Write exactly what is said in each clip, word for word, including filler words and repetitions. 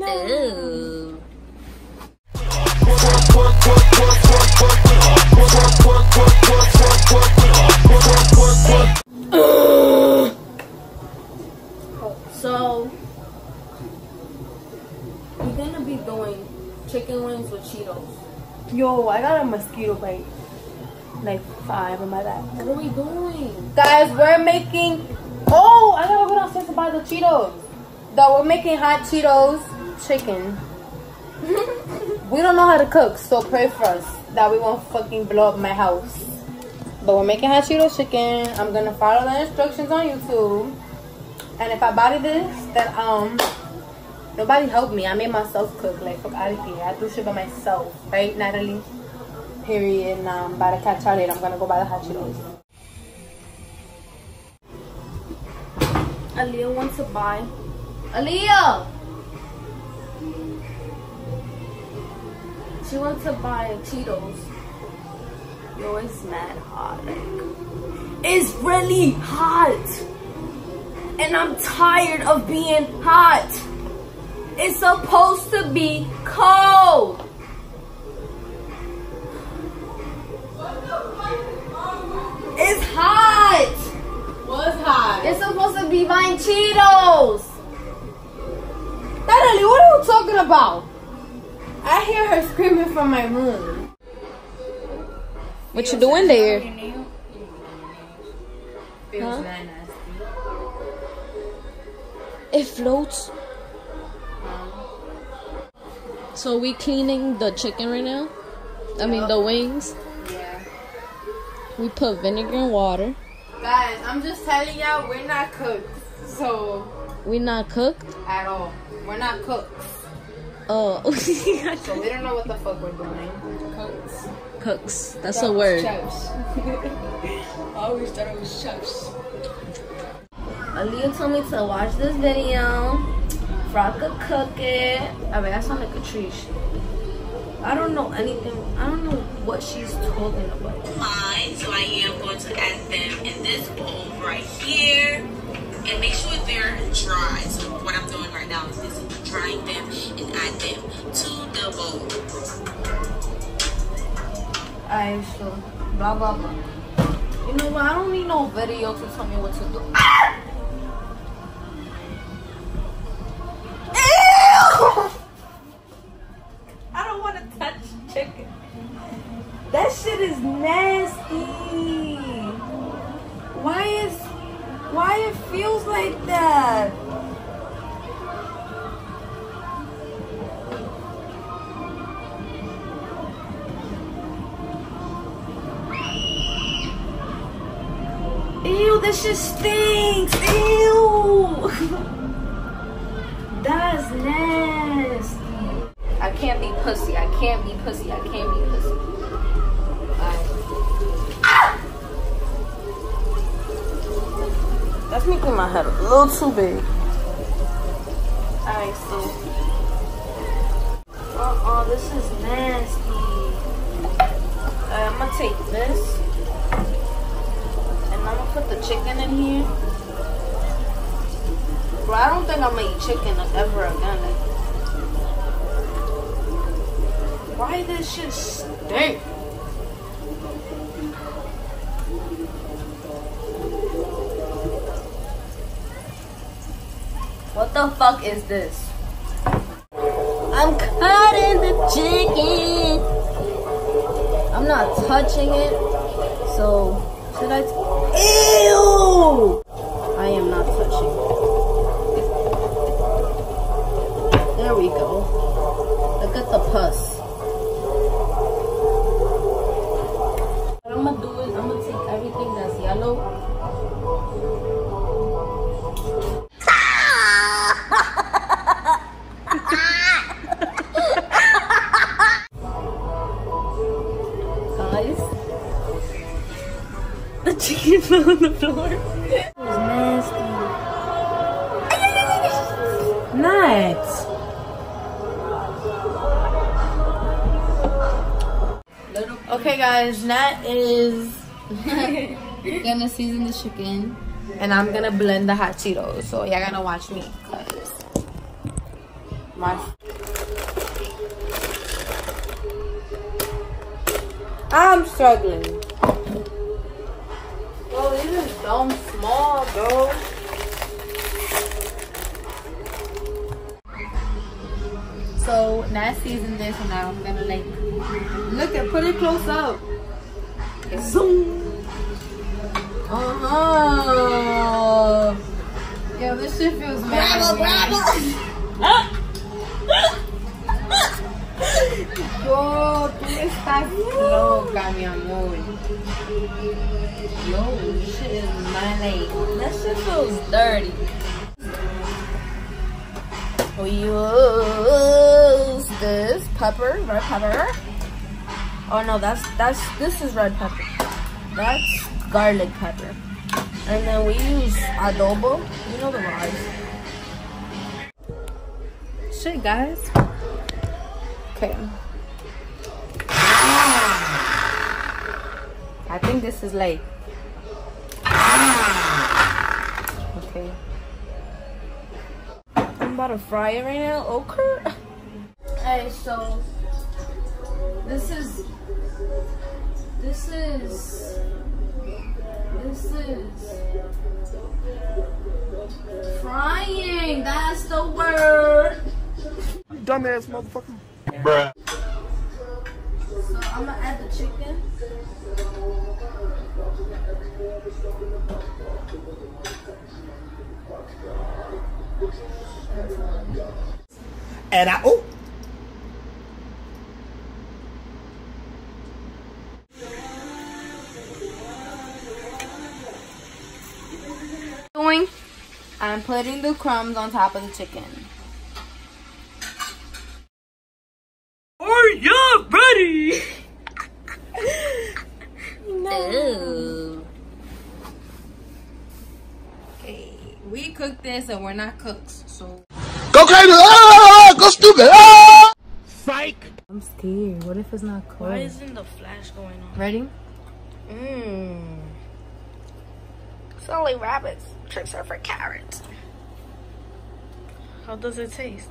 Ooh. So we're gonna be doing chicken wings with Cheetos. Yo, I got a mosquito bite. Like five on my back. What are we doing? Guys, we're making... Oh, I gotta go downstairs to buy the Cheetos. Though we're making hot Cheetos chicken. We don't know how to cook, so pray for us that we won't fucking blow up my house. But we're making hot Cheetos chicken. I'm gonna follow the instructions on YouTube. And if I body this, then um, nobody helped me. I made myself cook. Like, fuck out of here. I do shit by myself, right, Natalie? Period. And um, by the catch later, I'm gonna go buy the hot Cheetos. Aaliyah wants to buy. Aaliyah! She wants to buy Cheetos. Yo, it's mad hot. Like, it's really hot. And I'm tired of being hot. It's supposed to be cold. It's hot. What's hot? It's supposed to be buying Cheetos. Natalie, what are you talking about? I hear her screaming from my room. What you doing there? Huh? It floats. So we cleaning the chicken right now? I mean the wings. Yeah. We put vinegar and water. Guys, I'm just telling y'all, we're not cooked. So, We not cooked? at all. We're not cooks. Oh. So we don't know what the fuck we're doing. Cooks. Cooks. That's a word. Chefs. I always thought it was chefs. Aaliyah told me to watch this video for I could cook it. I mean, I sound like a tree. I don't know anything. I don't know what she's talking about. Fine, so I am going to add them in this bowl right here. And make sure they're dry. So what I'm doing right now is just drying them and add them to the bowl. Alright, so blah blah blah. You know what? I don't need no video to tell me what to do. Ew! I don't want to touch chicken. That shit is nasty. Why is why it feels like that? Ew, this shit stinks. Ew. That's nasty. I can't be pussy. I can't be pussy. I can't be pussy. Alright. Ah! That's making my head a little too big. Alright, so. Uh-uh, this is nasty. Alright, I'm gonna take this. And I'm gonna put the chicken in here. Bro, I don't think I'm gonna eat chicken ever again. Like, why this shit stink? What the fuck is this? I'm cutting the chicken. I'm not touching it. So, should I? Ew! I am not touching it. There we go. Look at the pus. What I'm gonna do is I'm gonna take everything that's yellow. Guys, the chicken fell on the floor. It was nasty. Nuts. Okay, guys, Nat is gonna season the chicken, and I'm gonna blend the hot Cheetos. So y'all gonna watch me, cause My. I'm struggling. Bro, these is dumb small, bro. So now season this, and now I'm gonna like look at, put it close up. Zoom. Uh huh. Yo, this shit feels mad. Yo, tú estás loca, mi amor. Yo, this shit is mad. That shit feels dirty. We use this pepper, red pepper. Oh no, that's that's this is red pepper. That's garlic pepper. And then we use adobo. You know the vibes. Shit, guys. Okay. I think this is like. Okay. I'm about to fry it right now. Okay. Hey, so this is this is this is frying. That's the word. Dumbass motherfucker. Bruh. So I'm gonna add the chicken. And I oh. Doing? I'm putting the crumbs on top of the chicken. Are you ready? No. Okay, we cooked this and we're not cooks, so. Go crazy! Ah, go stupid! Ah! Psych! I'm scared. What if it's not cooked? Why isn't the flash going on? Ready? Mmm. It's only rabbits. Tricks are for carrots. How does it taste?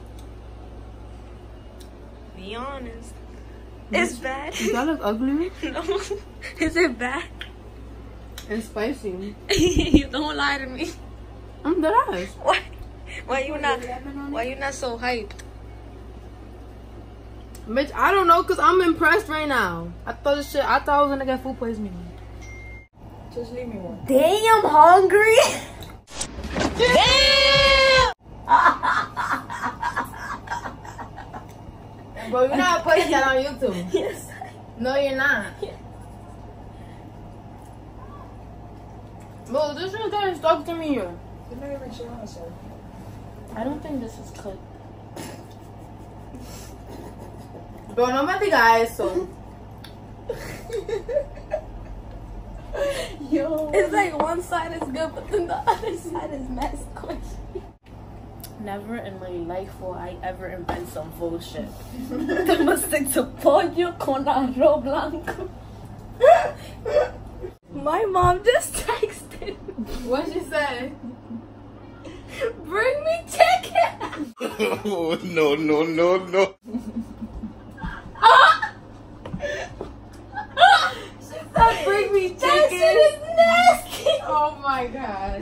Be honest. It's bad. Does that look ugly? No. Is it bad? It's spicy. You don't lie to me. I'm dead ass. Why? Why you not? Why you not so hyped? Bitch, I don't know, cause I'm impressed right now. I thought this shit. I thought I was gonna get food poisoning. Just leave me one. Damn, hungry. Damn! Bro, you're not putting that on YouTube. Yes. No, you're not. Yeah. Bro, this is getting stuck to me. You're not even sure myself. I don't think this is cooked. Bro, no me digas eso. Yo. It's like one side is good, but then the other side is mad squishy. Never in my life will I ever invent some bullshit. Te must stick to pollo con arroz blanco. My mom just texted. What she say? Bring me chicken. Oh, no, no, no, no. She said, bring me chicken. That shit is nasty. Oh my god.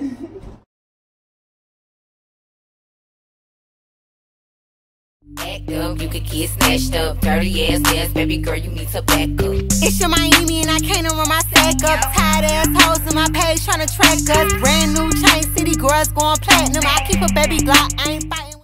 Act up, you could get snatched up. Dirty ass ass, baby girl, you need to back up. It's your Miami and I can't run my sack up. Tired ass hoes in my page trying to track us. Brand new chain, city girls going platinum. I keep a baby Glock, I ain't fighting.